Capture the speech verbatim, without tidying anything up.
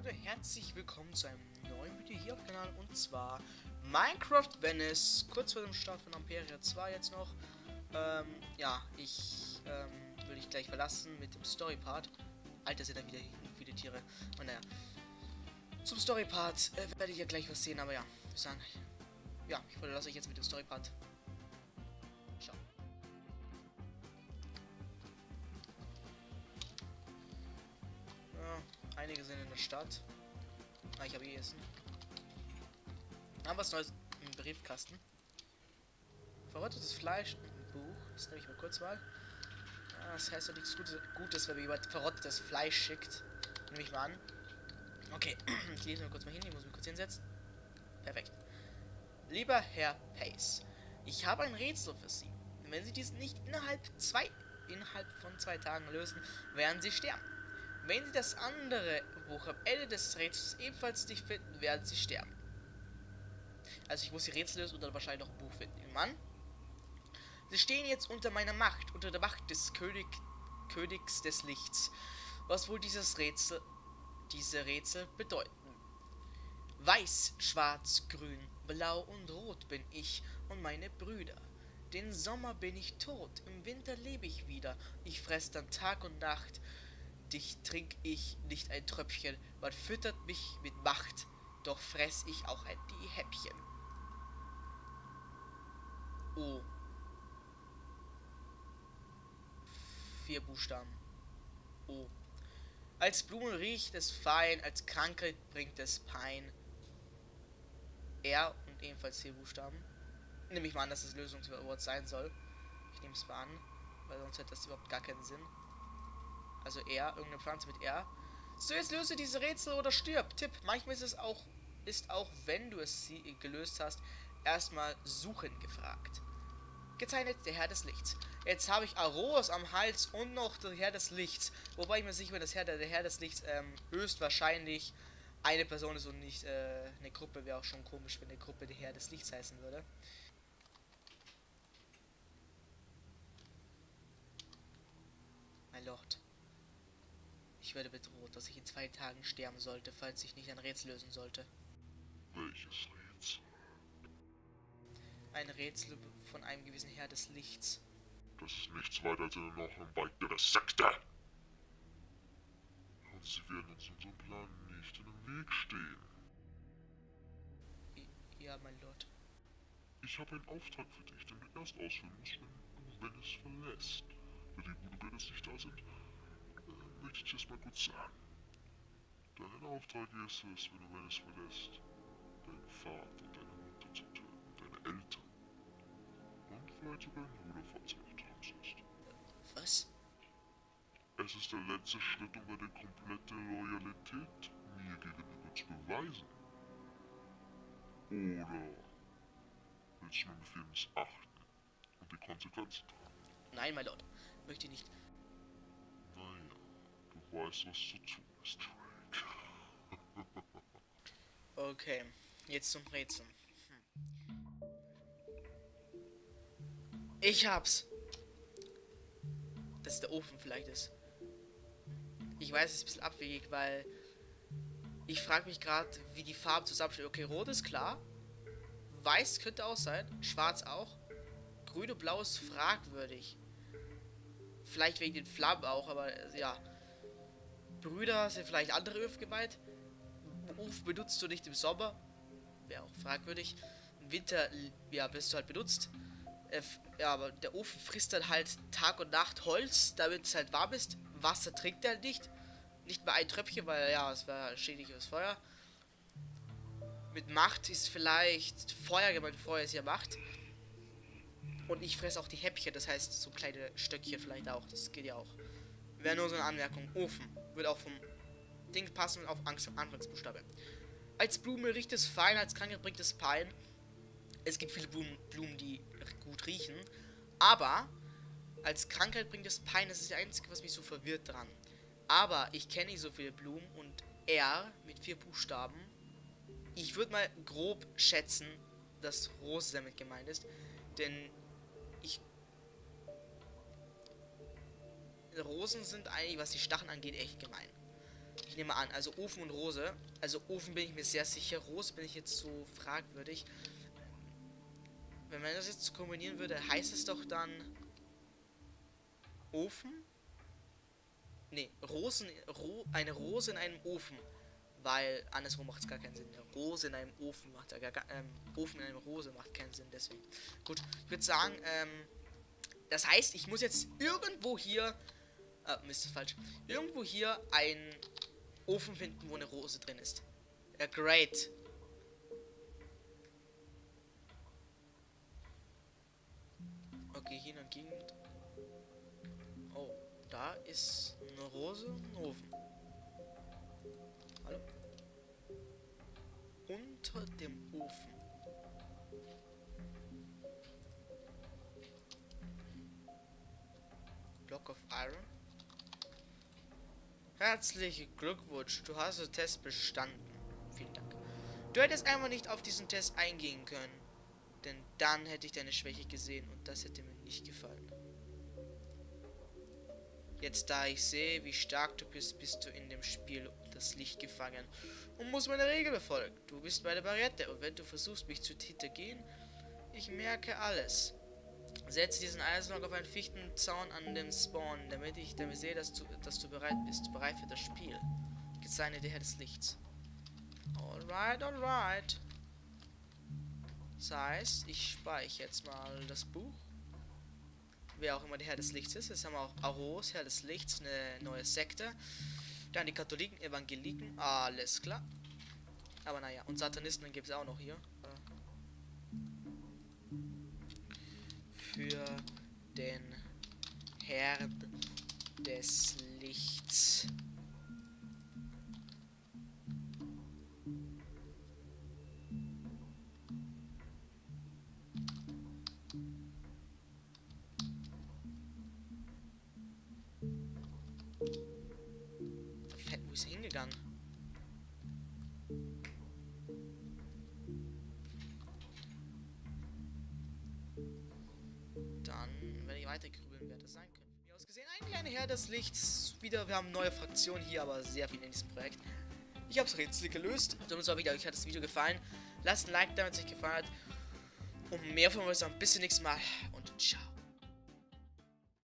Leute, herzlich willkommen zu einem neuen Video hier auf dem Kanal, und zwar Minecraft Venice, kurz vor dem Start von Amperia zwei jetzt noch. Ähm, ja, ich ähm, will dich gleich verlassen mit dem Story-Part. Alter, sind da wieder viele Tiere. Und naja, zum Story-Part äh, werde ich ja gleich was sehen, aber ja, ich sagen, ja, ich verlasse euch jetzt mit dem Story-Part. Ciao. Ja, einige sind in der Stadt. Ah, ich habe gegessen. Haben wir was Neues im Briefkasten? Verrottetes Fleisch und ein Buch. Das nehme ich mal kurz mal. Ah, das heißt doch nichts Gutes, Gutes, wenn mir jemand verrottetes Fleisch schickt. Nehme ich mal an. Okay, ich lese mal kurz mal hin. Ich muss mich kurz hinsetzen. Perfekt. Lieber Herr Pace, ich habe ein Rätsel für Sie. Wenn Sie dies nicht innerhalb zwei, innerhalb von zwei Tagen lösen, werden Sie sterben. Wenn Sie das andere Buch am Ende des Rätsels ebenfalls nicht finden, werden Sie sterben. Also ich muss die Rätsel lösen und dann wahrscheinlich noch ein Buch finden. Mann, Sie stehen jetzt unter meiner Macht, unter der Macht des König, Königs des Lichts. Was wohl dieses Rätsel, diese Rätsel bedeuten? Weiß, schwarz, grün, blau und rot bin ich und meine Brüder. Den Sommer bin ich tot, im Winter lebe ich wieder. Ich fress dann Tag und Nacht. Dich trink ich nicht ein Tröpfchen, man füttert mich mit Macht, doch fress ich auch ein die Häppchen. Oh. Vier Buchstaben. Oh. Als Blumen riecht es fein, als Krankheit bringt es Pein. R und ebenfalls vier Buchstaben. Nehme ich mal an, dass das Lösungswort sein soll. Ich nehme es mal an, weil sonst hätte das überhaupt gar keinen Sinn. Also R, irgendeine Pflanze mit R. So, jetzt löse diese Rätsel oder stirb. Tipp, manchmal ist es auch, ist auch wenn du es gelöst hast, erstmal suchen gefragt. Gezeichnet, der Herr des Lichts. Jetzt habe ich Aros am Hals und noch der Herr des Lichts. Wobei ich mir sicher bin, dass Herr, der, der Herr des Lichts ähm, höchstwahrscheinlich eine Person ist und nicht äh, eine Gruppe. Wäre auch schon komisch, wenn eine Gruppe der Herr des Lichts heißen würde. Mein Lord. Ich werde bedroht, dass ich in zwei Tagen sterben sollte, falls ich nicht ein Rätsel lösen sollte. Welches Rätsel? Ein Rätsel von einem gewissen Herr des Lichts. Das ist nichts weiter als noch ein weiterer Sekte. Und sie werden uns unseren Plan nicht in den Weg stehen. Ja, mein Lord. Ich habe einen Auftrag für dich, den du erst ausführen musst, wenn du Venice verlässt. Da die Brüder Venice nicht da sind, äh, möchte ich das mal kurz sagen. Dein Auftrag ist es, wenn du Venice verlässt, deinen Vater und deine Mutter zu töten, deine Eltern. Und vielleicht sogar einen Bruder, falls er noch dran ist. Was? Es ist der letzte Schritt, um deine komplette Loyalität mir gegenüber zu beweisen. Oder willst du meinen Befehl missachten und die Konsequenzen tragen? Nein, mein Lord. Möchte ich nicht. Naja, du weißt, was zu tun ist, Drake. Okay, jetzt zum Rätsel. Hm. Ich hab's. Dass der Ofen vielleicht ist. Ich weiß, es ist ein bisschen abwegig, weil ich frage mich gerade, wie die Farben zusammenstehen. Okay, rot ist klar. Weiß könnte auch sein. Schwarz auch. Grün und blau ist fragwürdig. Vielleicht wegen den Flammen auch, aber äh, ja. Brüder sind vielleicht andere Öfen geweiht. Ofen benutzt du nicht im Sommer. Wäre auch fragwürdig. Im Winter, ja, bist du halt benutzt. Äh, ja, aber der Ofen frisst dann halt Tag und Nacht Holz, damit es halt warm ist. Wasser trinkt er halt nicht. Nicht mal ein Tröpfchen, weil ja, es war schädlich fürs Feuer. Mit Macht ist vielleicht Feuer gemeint. Feuer ist ja Macht. Und ich fresse auch die Häppchen, das heißt so kleine Stöckchen vielleicht auch. Das geht ja auch. Wäre nur so eine Anmerkung. Ofen. Würde auch vom Ding passen auf Anfangsbuchstabe. Als Blume riecht es fein, als Krankheit bringt es Pein. Es gibt viele Blumen, Blumen, die gut riechen. Aber als Krankheit bringt es Pein. Das ist das Einzige, was mich so verwirrt dran. Aber ich kenne nicht so viele Blumen und R mit vier Buchstaben. Ich würde mal grob schätzen, dass Rose damit gemeint ist. Denn ich... Rosen sind eigentlich, was die Stacheln angeht, echt gemein. Ich nehme an, also Ofen und Rose. Also Ofen bin ich mir sehr sicher. Rose bin ich jetzt so fragwürdig. Wenn man das jetzt so kombinieren würde, heißt es doch dann Ofen? Ne, Rosen, Ro, eine Rose in einem Ofen. Weil andersrum macht es gar keinen Sinn. Eine Rose in einem Ofen macht ja gar ähm, Ofen in einer Rose macht keinen Sinn, deswegen. Gut, ich würde sagen, ähm, das heißt, ich muss jetzt irgendwo hier. Ah, Mist, ist falsch. Irgendwo hier einen Ofen finden, wo eine Rose drin ist. Ja, great. Okay, hier in Gegend. Oh, da ist eine Rose und ein Ofen. Hallo? Unter dem Ofen. Block of Iron. Herzlichen Glückwunsch, du hast den Test bestanden. Vielen Dank. Du hättest einfach nicht auf diesen Test eingehen können. Denn dann hätte ich deine Schwäche gesehen und das hätte mir nicht gefallen. Jetzt da ich sehe, wie stark du bist, bist du in dem Spiel um das Licht gefangen und musst meine Regel befolgen. Du bist bei der Barriere und wenn du versuchst, mich zu hintergehen, ich merke alles. Setze diesen Eisblock auf einen Fichtenzaun an dem Spawn, damit ich damit sehe, dass du, dass du bereit bist. Bereit für das Spiel. Gezeichnet der Herr des Lichts. Alright, alright. Das heißt, ich speichere jetzt mal das Buch. Wer auch immer der Herr des Lichts ist. Jetzt haben wir auch Aros, Herr des Lichts, eine neue Sekte. Dann die Katholiken, Evangeliken, alles klar. Aber naja, und Satanisten gibt es auch noch hier. Für den Herrn des Lichts. Fett, wo ist er hingegangen? Dann werde ich weiter grübeln, wer das sein könnte. Wie ausgesehen, ein kleiner Herr des Lichts. Wieder, wir haben eine neue Fraktion hier, aber sehr viel in diesem Projekt. Ich habe es Rätsel gelöst. Somit auch wieder, euch hat das Video gefallen. Lasst ein Like da, wenn es euch gefallen hat. Und mehr von uns ein bisschen nächstes Mal. Und ciao.